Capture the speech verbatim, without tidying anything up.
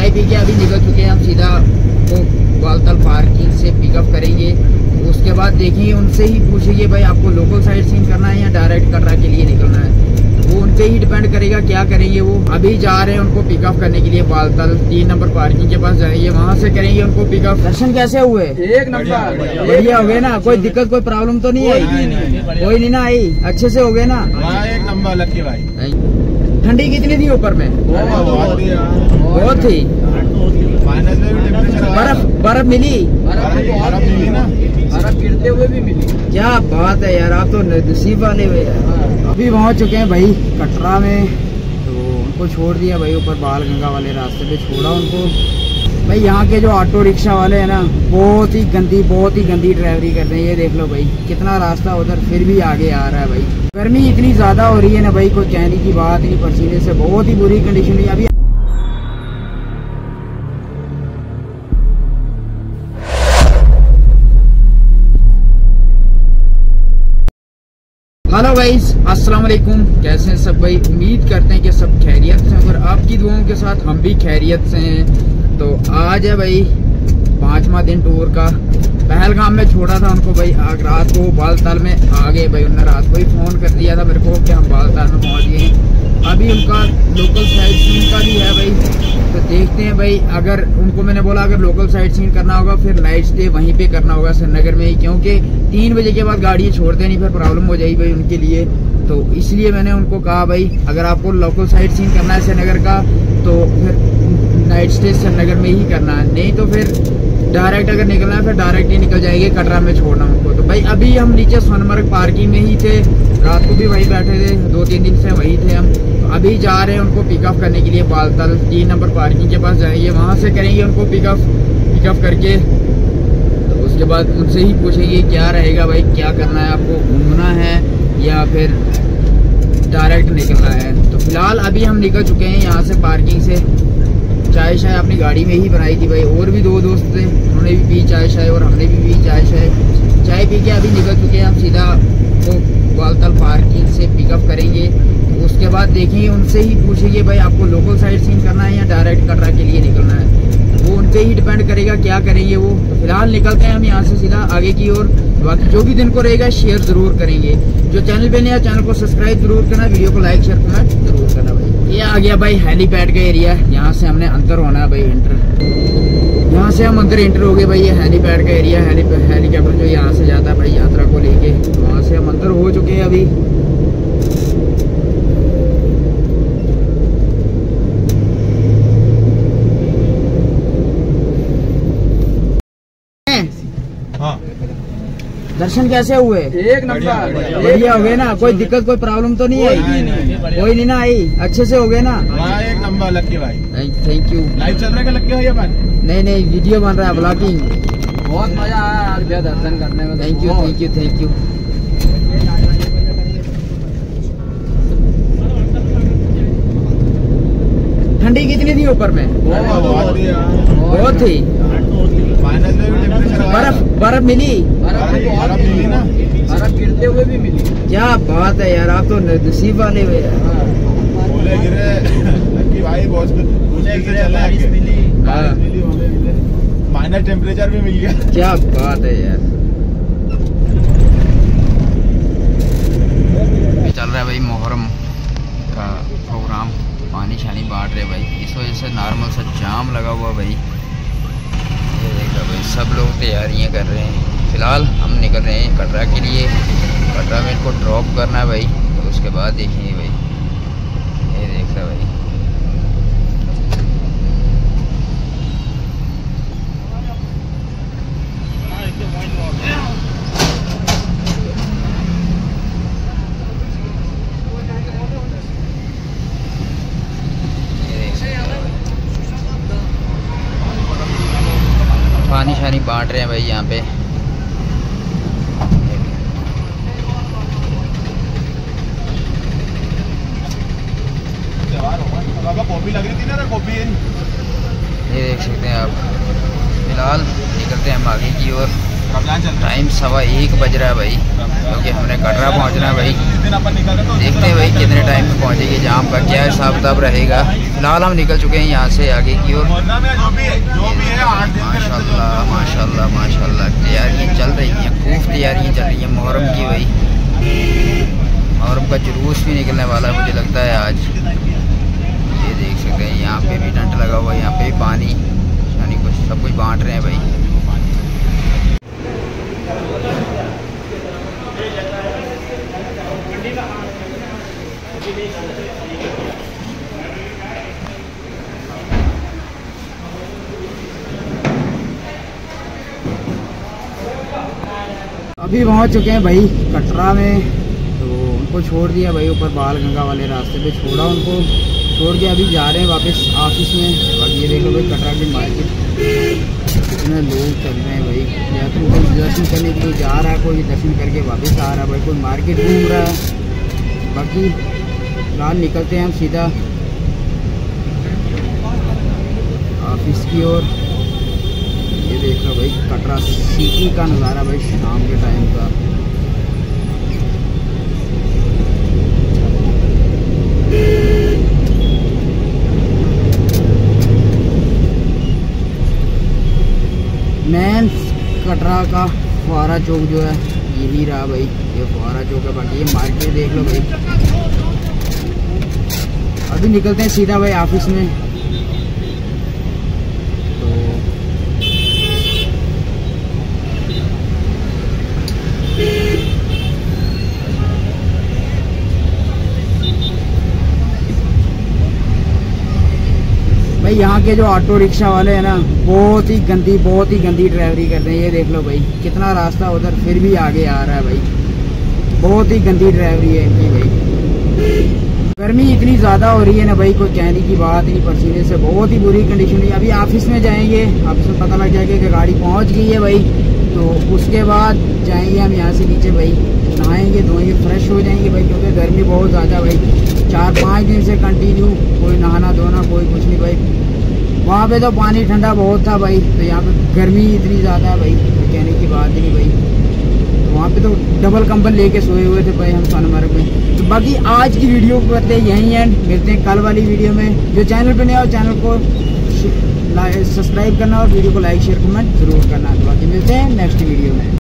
चाय पी के अभी निकल चुके हैं हम, सीधा वो बालतल पार्किंग से पिकअप करेंगे। उसके बाद देखिए उनसे ही पूछेंगे भाई आपको लोकल साइड सीन करना है या डायरेक्ट कटरा के लिए निकलना है, वो उन पे ही डिपेंड करेगा क्या करेंगे। वो अभी जा रहे हैं उनको पिकअप करने के लिए बालतल तीन नंबर पार्किंग के पास जाएंगे, वहाँ से करेंगे उनको पिकअप। दर्शन कैसे हुए? एक नंबर बढ़िया हो गए ना, कोई दिक्कत कोई प्रॉब्लम तो नहीं आई? कोई नहीं ना आई, अच्छे से हो गए ना? एक नंबर लक्की भाई। ठंडी कितनी थी ऊपर में? बहुत थी। बर्फ बर्फ मिली? बर्फ मिली ना, बर्फ गिरते हुए भी मिली। क्या बात है यार, आप तो नसीब वाले हुए यार। अभी पहुंच चुके हैं भाई कटरा में, तो उनको छोड़ दिया भाई ऊपर बाल गंगा वाले रास्ते पे छोड़ा उनको। भाई यहाँ के जो ऑटो रिक्शा वाले हैं ना, बहुत ही गंदी बहुत ही गंदी ड्राइवरी करते हैं। ये देख लो भाई कितना रास्ता उधर, फिर भी आगे आ रहा है भाई। गर्मी इतनी ज्यादा हो रही है ना भाई, कोई कहने की बात नहीं, पसीने से बहुत ही बुरी कंडीशन है अभी। हेलो गाइस, अस्सलाम वालेकुम, कैसे हैं सब भाई? उम्मीद करते हैं कि सब खैरियत से, और आपकी दुआओं के साथ हम भी खैरियत से हैं। तो आज है भाई पांचवा दिन टूर का। पहलगाम में छोड़ा था उनको भाई, आग रात को बालताल में आ गए भाई। उन्होंने रात को ही फ़ोन कर दिया था मेरे को कि हम बालताल में पहुंच गए। अभी उनका लोकल साइड सीन का भी है भाई, तो देखते हैं भाई। अगर उनको मैंने बोला अगर लोकल साइड सीन करना होगा फिर नाइट स्टे वहीं पे करना होगा श्रीनगर में ही, क्योंकि तीन बजे के बाद गाड़ी छोड़ते नहीं, फिर प्रॉब्लम हो जाएगी भाई उनके लिए। तो इसलिए मैंने उनको कहा भाई अगर आपको लोकल साइड सीन करना है श्रीनगर का तो फिर नाइट स्टे श्रीनगर में ही करना है, नहीं तो फिर डायरेक्ट अगर निकलना है फिर डायरेक्ट ही निकल जाएंगे कटरा में छोड़ना उनको। तो भाई अभी हम नीचे सोनमर्ग पार्किंग में ही थे, रात को भी वहीं बैठे थे, दो तीन दिन से वहीं थे हम। तो अभी जा रहे हैं उनको पिकअप करने के लिए बालतल तीन नंबर पार्किंग के पास जाएंगे, वहाँ से करेंगे उनको पिकअप पिकअप करके। तो उसके बाद उनसे ही पूछेंगे क्या रहेगा भाई, क्या करना है आपको, घूमना है या फिर डायरेक्ट निकलना है। तो फिलहाल अभी हम निकल चुके हैं यहाँ से पार्किंग से। चाय शाय अपनी गाड़ी में ही बनाई थी भाई, और भी दो दोस्त थे उन्होंने भी पी चाय शाय और हमने भी पी चाय शाय। चाय पी के अभी निकल चुके हैं हम, सीधा वो बालतल पार्किंग से पिकअप करेंगे। तो उसके बाद देखेंगे उनसे ही पूछेंगे भाई आपको लोकल साइड सीन करना है या डायरेक्ट कटरा के लिए निकलना है, वो उन पे ही डिपेंड करेगा क्या करेंगे वो। तो फिलहाल निकलते हैं हम यहाँ से सीधा आगे की ओर। बाकी जो भी दिन को रहेगा शेयर जरूर करेंगे। जो चैनल पे नया चैनल को सब्सक्राइब जरूर करना, वीडियो को लाइक शेयर कमेंट जरूर करना भाई। ये आ गया भाई हेलीपैड का एरिया, यहाँ से हमने अंदर होना है भाई एंटर। यहाँ से हम अंदर एंटर हो गए भाई, ये हेलीपैड का एरिया। हेली हेलीकॉप्टर जो यहाँ से जाता है भाई यात्रा को लेके, वहाँ से हम अंदर हो चुके हैं अभी। दर्शन कैसे हुए? एक नंबर बढ़िया हो गए ना, कोई दिक्कत कोई प्रॉब्लम तो नहीं आई? कोई नहीं ना आई, अच्छे से हो गए ना? एक नंबर लक्की भाई। Thank you. लाइव चल रहा है लक्की भाई अपन? नहीं नहीं, वीडियो बन रहा है, ब्लॉगिंग। बहुत मजा आया आज भैया दर्शन करने में। Thank you thank you thank you. ठंडी कितनी थी ऊपर में? बहुत थी। बर्फ बर्फ मिली? बर्फ मिली ना, बर्फ गिरते हुए भी मिली। क्या बात है यार, आप तो नसीब वाले हुए यार। ओले गिरे लक्की भाई, बहुत मुश्किल से चला है। माइनस टेम्परेचर भी मिल गया। क्या बात है यार। चल रहा है भाई मोहर्रम का प्रोग्राम, पानी शानी बांट रहे भाई, इस वजह से नॉर्मल सा जाम लगा हुआ भाई। ये देखो भाई सब लोग तैयारियां कर रहे हैं। फिलहाल हम निकल रहे हैं कटरा के लिए, कटरा में इनको ड्रॉप करना है भाई, तो उसके बाद देखेंगे भाई। ये देख रहा भाई पानी शानी बांट रहे हैं भाई यहाँ पे। कॉफी लग रही थी ना, कॉफी ये देख सकते हैं आप। फिलहाल निकलते हैं हम आगे की ओर। टाइम सवा एक बज रहा है भाई, क्योंकि हमने कटरा पहुंचना है भाई। देखते हैं भाई कितने टाइम में पहुंचेंगे, जाम का क्या हिसाब किताब रहेगा। फिलहाल हम निकल चुके हैं यहाँ से आगे की ओर। माशाल्लाह माशाल्लाह माशाल्लाह तैयारियाँ चल रही हैं, खूब तैयारियाँ चल रही हैं मुहर्रम की भाई। मुहर्रम का जुलूस भी निकलने वाला है मुझे लगता है आज। ये देख सकते हैं यहाँ पे भी टेंट लगा हुआ है, यहाँ पे भी पानी यानी कुछ सब कुछ बांट रहे हैं भाई। अभी पहुंच चुके हैं भाई कटरा में, तो उनको छोड़ दिया भाई ऊपर बाल गंगा वाले रास्ते पे छोड़ा उनको, छोड़ के अभी जा रहे हैं वापस ऑफिस में। और ये देखो भाई कटरा की मार्केट कितने लोग चल रहे हैं भाई, या तो कोई दर्शन करने के लिए जा रहा है, कोई दर्शन करके वापस आ रहा है भाई, कोई मार्केट घूम रहा है। बाकी फिलहाल निकलते हैं हम सीधा ऑफिस की ओर। ये देख लो भाई कटरा सिटी का नज़ारा भाई शाम के टाइम का। मेन कटरा का फुहारा चौक जो है यही रहा भाई, ये फुहारा चौक है। बाकी ये मार्केट देख लो भाई। अभी निकलते हैं सीधा भाई ऑफिस में। भाई यहाँ के जो ऑटो रिक्शा वाले हैं ना, बहुत ही गंदी बहुत ही गंदी ड्राइवरी करते हैं। ये देख लो भाई कितना रास्ता उधर फिर भी आगे आ रहा है भाई, बहुत ही गंदी ड्राइवरी है इनकी भाई। गर्मी इतनी ज़्यादा हो रही है ना भाई, कोई कहने की बात नहीं, पसीने से बहुत ही बुरी कंडीशन है। अभी ऑफिस में जाएंगे, ऑफिस में पता लग जाएगा कि गाड़ी पहुँच गई है भाई, तो उसके बाद जाएंगे हम यहाँ से नीचे भाई, नहाएंगे धोएंगे, फ्रेश हो जाएंगे भाई, क्योंकि गर्मी बहुत ज़्यादा भाई। चार पाँच दिन से कंटिन्यू कोई नहाना धोना कोई कुछ नहीं भाई। वहाँ पे तो पानी ठंडा बहुत था भाई, तो यहाँ पे गर्मी इतनी ज़्यादा है भाई, तो कहने की बात ही नहीं भाई। तो वहाँ पे तो डबल कंबल लेके सोए हुए थे भाई हम सोनमर्ग में। तो बाकी आज की वीडियो को करते हैं यहीं एंड, मिलते हैं कल वाली वीडियो में। जो चैनल पर नया हो चैनल को सब्सक्राइब करना और वीडियो को लाइक शेयर कमेंट जरूर करना। तो बाकी मिलते हैं नेक्स्ट वीडियो में।